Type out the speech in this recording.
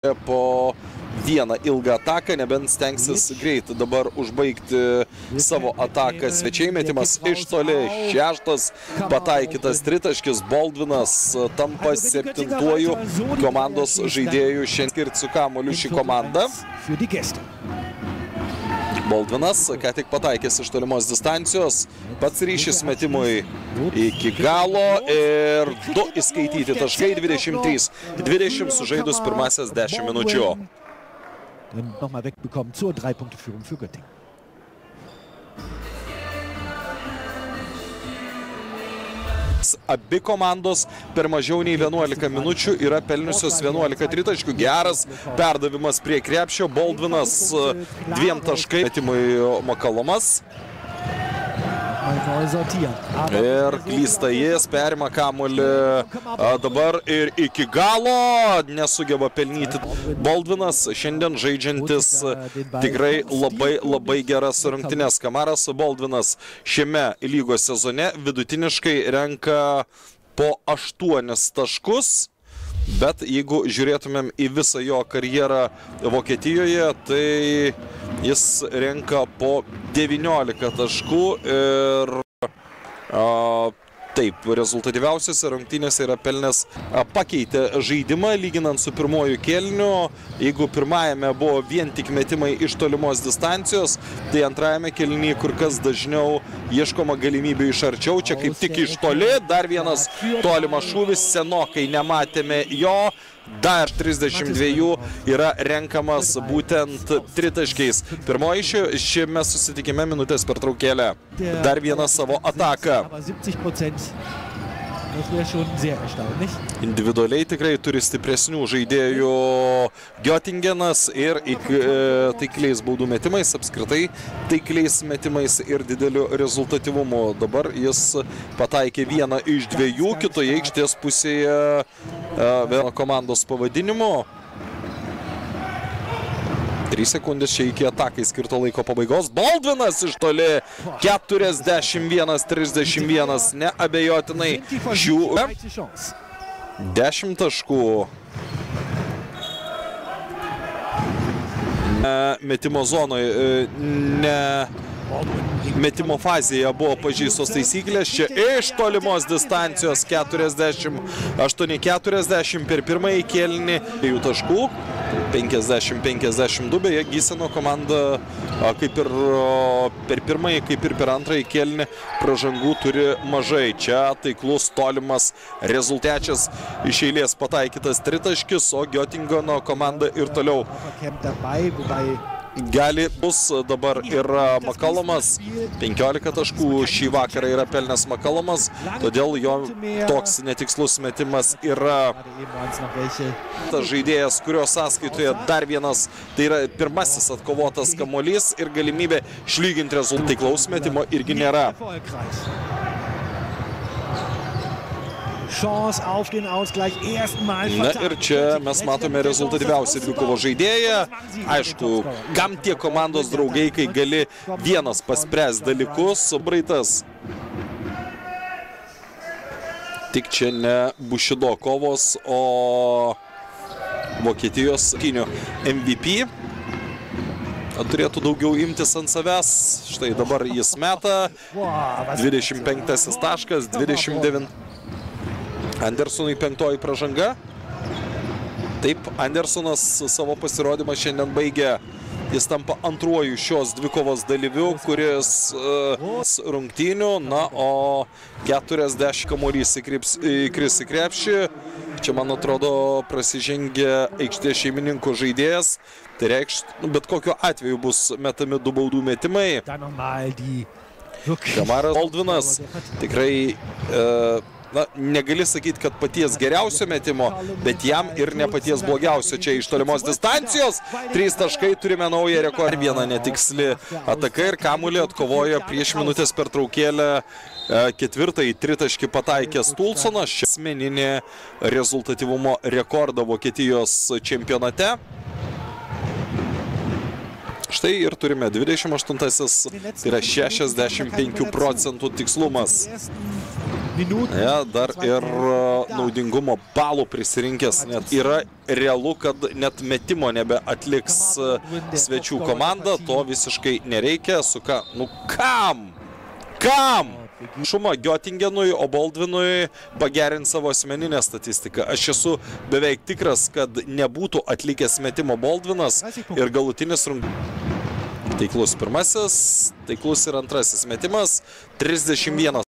po vieną ilgą ataką, nebent stengsis greit dabar užbaigti savo ataką. Svečiai metimas iš toli, 6 pataikytas tritaškis, Baldvinas tampa 7-uoju komandos žaidėjų šiandien skirti su kamuoliu šį komandą. Baldvinas, ką tik pataikęs iš tolimos distancijos, pats ryšys metimui iki galo ir 2 įskaityti taškai, 23-20 sužaidus pirmasias 10 minučių. Nochmal wegbekommen zur 3-Punkte-Führung für Göttingen. Abi komandos per mažiau nei 11 minučių yra pelniusios 11 tritaškių. Geras perdavimas prie krepšio. Baldvinas 2 taškai. Metimui Makalomas. Ir klysta jis, perima kamuolį dabar ir iki galo nesugeba pelnyti. Baldvinas šiandien žaidžiantis tikrai labai geras rungtynes. Kamaras Baldvinas šiame lygos sezone vidutiniškai renka po 8 taškus. Bet jeigu žiūrėtumėm į visą jo karjerą Vokietijoje, tai jis renka po 19 taškų ir taip, rezultatyviausiose rungtynėse yra pelnęs, pakeitė žaidimą lyginant su pirmoju kėliniu. Jeigu pirmajame buvo vien tik metimai iš tolimos distancijos, tai antrajame kėlinyje kur kas dažniau ieškoma galimybių iš arčiau. Čia kaip tik iš toli, dar vienas tolimas šūvis, senokai nematėme jo. Dar 32 yra renkamas būtent tritaškiais. Pirmoji šiame susitikime minutės pertraukėlė. Dar vieną savo ataką. Individualiai tikrai turi stipresnių žaidėjų Göttingenas ir taikliais baudų metimais, apskritai taikliais metimais ir dideliu rezultatyvumu. Dabar jis pataikė 1 iš 2, kitoje aikštės pusėje vieno komandos pavadinimo. 3 sekundės čia iki atakai skirto laiko pabaigos. Baldvinas iš toli 41-31, neabejotinai šių 10 taškų. Metimo zonoje, metimo fazėje buvo pažeistos taisyklės. Čia iš tolimos distancijos 48-40 per pirmąjį kėlinį 2 taškų. 50-52, beje, Gyseno komanda kaip ir per pirmąjį, kaip ir per antrąjį kėlinį pražangų turi mažai. Čia taiklus, tolimas rezultačias iš eilės pataikytas tritaškis, o Göttingeno komanda ir toliau gali bus. Dabar yra Makalomas, 15 taškų šį vakarą yra pelnęs Makalomas, todėl jo toks netikslus metimas yra tas žaidėjas, kurio sąskaitoje dar vienas, tai yra pirmasis atkovotas kamuolys ir galimybė išlyginti rezultatą. Taiklaus metimo irgi nėra. Na ir čia mes matome rezultatyviausią dvikovo žaidėją. Aišku, kam tie komandos draugai, kai gali vienas paspręs dalykus, Braitas. Tik čia ne Bušido kovos, o Vokietijos MVP. Turėtų daugiau imtis ant savęs. Štai dabar jis meta. 25 taškas, 29. Andersonui 5-oji pražanga. Taip, Andersonas savo pasirodymą šiandien baigė. Jis tampa antruoju šios dvikovos dalyviu, kuris rungtynių, na, o 40 kamuolys įkris į krepšį. Čia, man atrodo, prasižengė aikštės šeimininkų žaidėjas. Tai reikš, bet kokiu atveju bus metami 2 baudų metimai. Kamaras Baldvinas tikrai... Na, negali sakyti, kad paties geriausio metimo, bet jam ir ne paties blogiausio. Čia iš tolimos distancijos 3 taškai, turime naują rekordą. Vieną netiksli ataka ir kamuolį atkovojo prieš minutės pertraukėlę 4-ąjį tritaškį pataikęs Tulsonas. Čia asmeninė rezultatyvumo rekordą Vokietijos čempionate. Štai ir turime 28-asis, tai yra 65% tikslumas. Ja, dar ir naudingumo balų prisirinkęs. Net yra realu, kad net metimo nebeatliks svečių komanda. To visiškai nereikia. Suka, nu kam? Kam? Šuma Göttingenui, o Baldvinui pagerint savo asmeninę statistiką. Aš esu beveik tikras, kad nebūtų atlikęs metimo Baldvinas ir galutinis Taiklus pirmasis, taiklus ir antrasis metimas. 31.